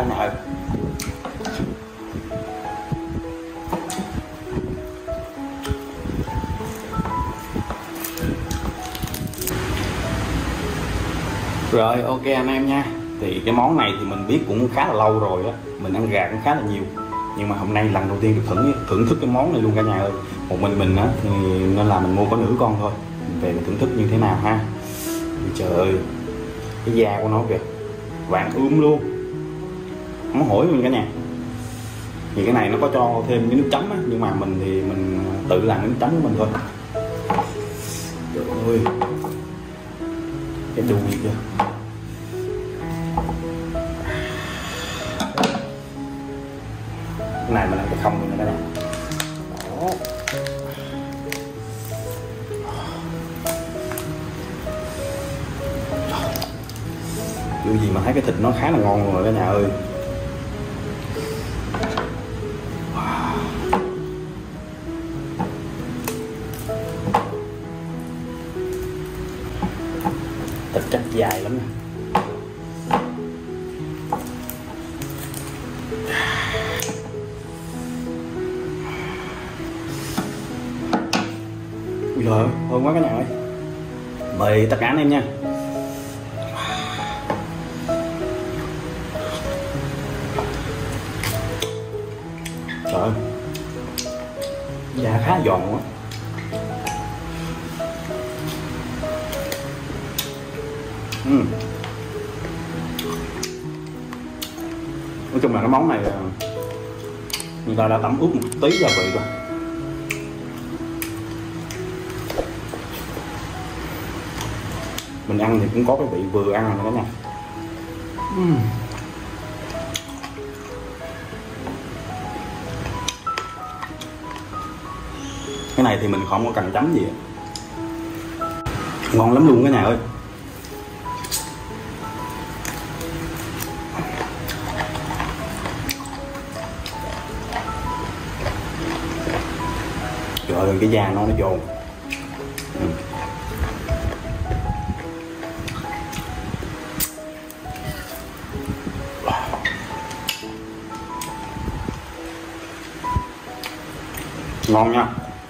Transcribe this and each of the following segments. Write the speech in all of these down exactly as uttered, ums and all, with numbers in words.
cả nhà ơi. Rồi ok anh em nha. Thì cái món này thì mình biết cũng khá là lâu rồi á, mình ăn gà cũng khá là nhiều, nhưng mà hôm nay lần đầu tiên được thưởng thưởng thức cái món này luôn cả nhà ơi. Một mình mình á thì nên là mình mua có nửa con thôi, mình về mình thưởng thức như thế nào ha. Trời ơi, cái da của nó kìa, vàng ươm luôn, không hổi luôn cả nhà. Thì cái này nó có cho thêm cái nước chấm á, nhưng mà mình thì mình tự làm cái nước chấm của mình thôi. Trời ơi, cái đùi kìa. Cái này mình ăn cái không nữa cả nhà. Đó. Dù gì mà thấy cái thịt nó khá là ngon rồi cả nhà ơi. Wow. Thịt chắc dài lắm nè. Ui giời ơi, thơm quá cả nhà ơi. Mời tất cả anh em nha. Trời ơi, da khá giòn quá. uhm. Nói chung là cái món này người ta đã tẩm ướp một tí gia vị rồi. Mình ăn thì cũng có cái vị vừa ăn rồi đó nha. uhm. Cái này thì mình không có cần chấm gì, ngon lắm luôn cả nhà ơi. Trời ơi, cái da nó nó giòn. ừ. Ngon nha.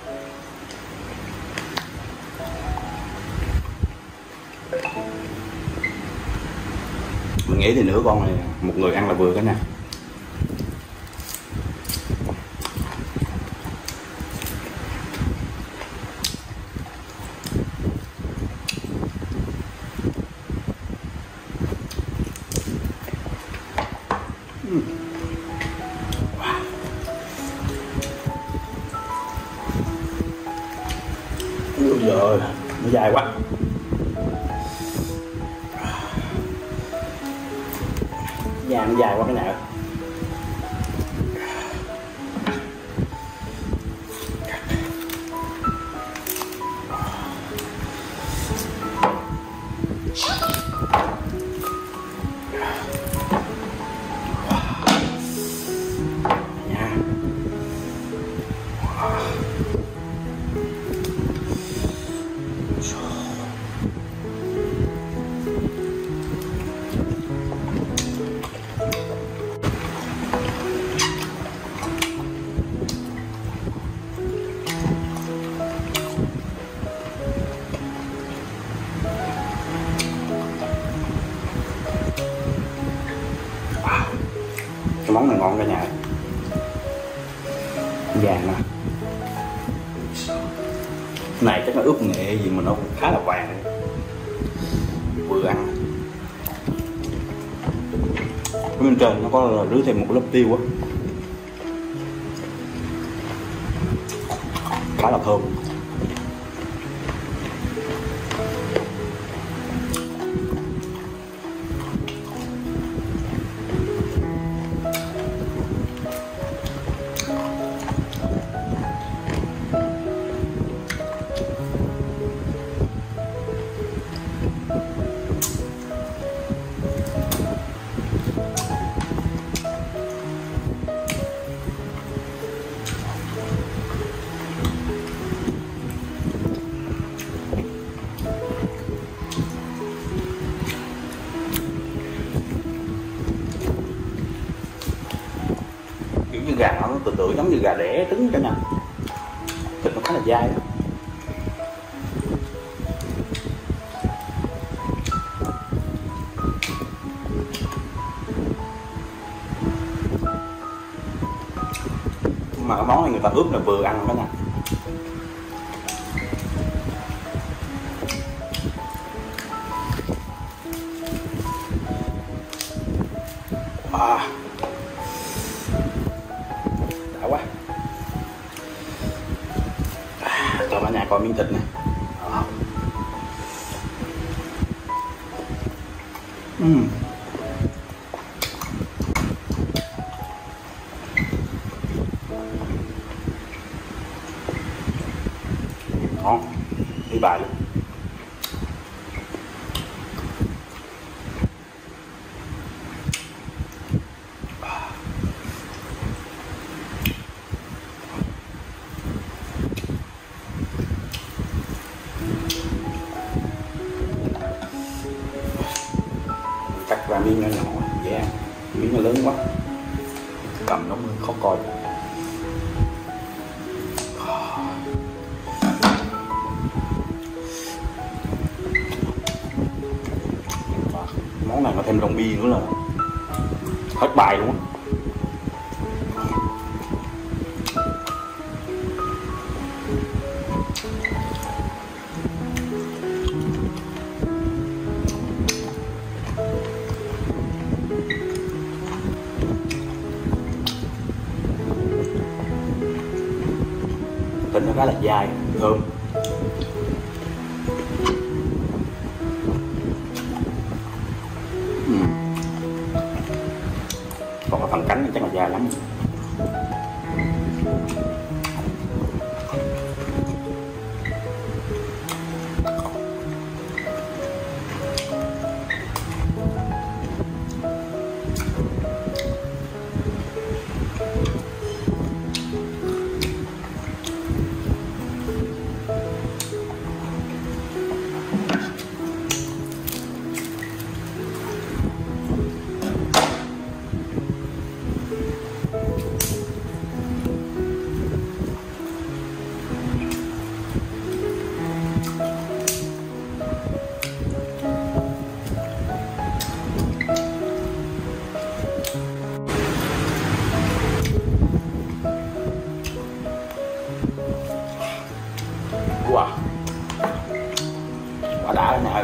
Mình nghĩ thì nửa con này một người ăn là vừa cả nhà. Ôi giời, nó dài quá. Da nó dài quá cái nào. Cái món này ngon cả nhà. Vàng nè. Cái này chắc là ướp nghệ gì mà nó cũng khá là vàng. Vừa ăn. Cái bên trên nó có rưới thêm một lớp tiêu á, khá là thơm. tự tự giống như gà đẻ trứng cả nhà, thịt nó khá là dai. Mà cái món này người ta ướp là vừa ăn đó nha. À, đã quá. À, cho cả nhà coi miếng thịt này. À. Uhm. Ngon, đi bài luôn. Cắt ra miếng nhỏ nhỏ, dễ ăn. Miếng nó lớn quá, cầm nó mới khó coi. Món này mà thêm rong bia nữa là hết bài luôn á. Thịt nó khá là dai, thơm. Uhm. Còn cái phần cánh chắc là dai lắm. Wow, quá đã nè.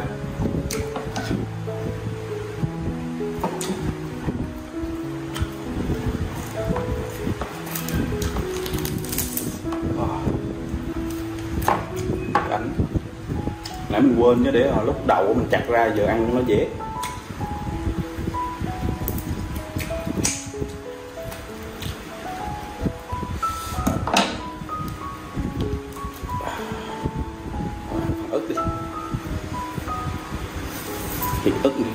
Cánh nãy mình quên chứ, để lúc đầu mình chặt ra giờ ăn nó dễ. Ức đi, thịt ức đi.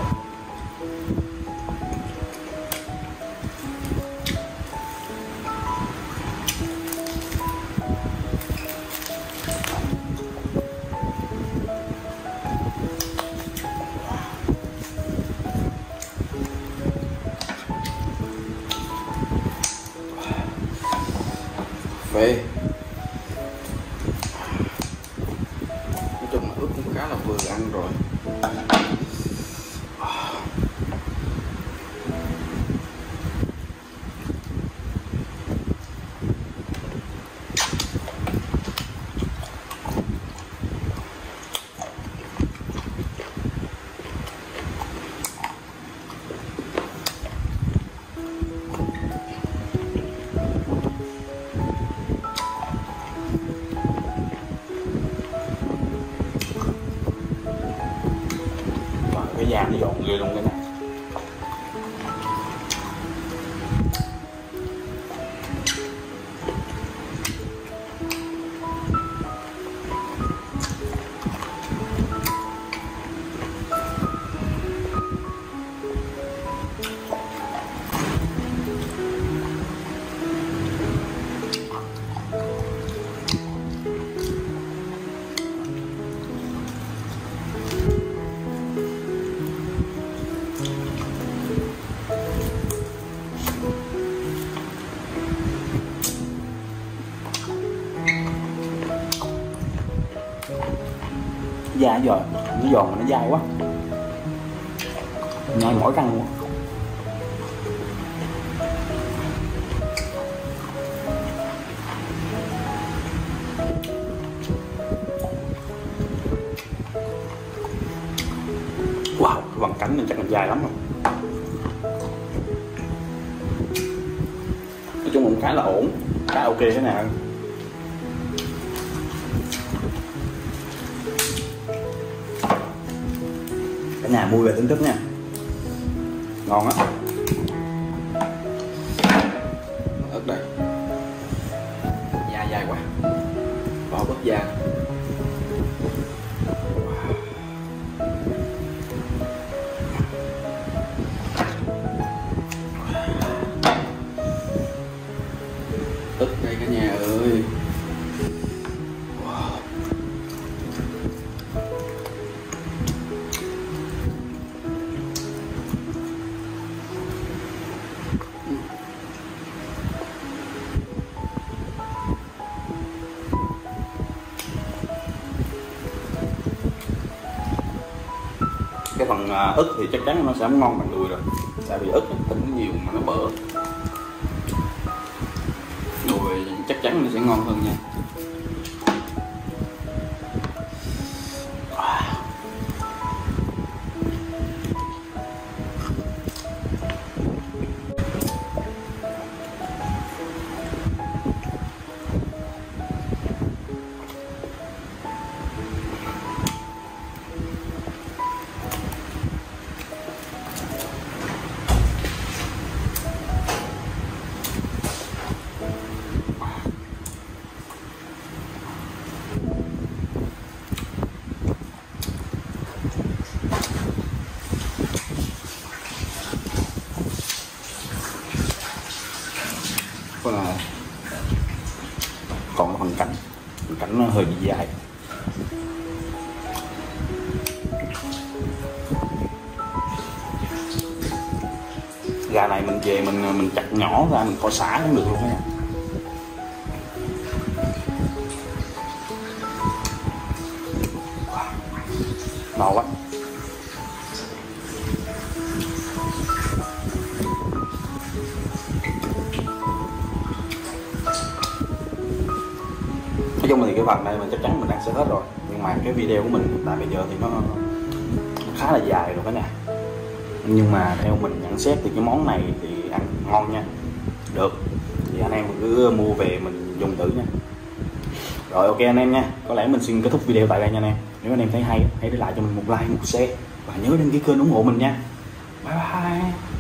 Phê. Nói chung là ướp cũng khá là vừa ăn rồi. Cái da nó giòn ghê luôn cái này. Da giòn, nó giòn mà nó dai quá, nhai mỗi răng luôn. Wow, cái bằng cánh này chắc là dài lắm rồi. Nói chung cũng khá là ổn, khá ok thế nào. Cả nhà mua về thưởng thức nha, ngon á. Ớt đây, da dai quá, bỏ bớt da. Ớt đây cả nhà ơi. Wow. Cái phần ức thì chắc chắn nó sẽ không ngon bằng đùi rồi, tại vì ức thịt nó nhiều mà nó bở. Đùi chắc chắn nó sẽ ngon hơn nha. Và còn phần cánh, phần cánh nó hơi bị dài. Gà này mình về mình mình chặt nhỏ ra, mình kho xả cũng được luôn nha. No quá. Nói chung thì cái phần này mình chắc chắn mình ăn sẽ hết rồi, nhưng mà cái video của mình hiện tại bây giờ thì nó, nó khá là dài rồi cả nhà. Nhưng mà theo mình nhận xét thì cái món này thì ăn ngon nha, được, thì anh em cứ mua về mình dùng thử nha. Rồi ok anh em nha, có lẽ mình xin kết thúc video tại đây nha anh em. Nếu anh em thấy hay hãy để lại cho mình một like, một share và nhớ đăng ký kênh ủng hộ mình nha. Bye bye.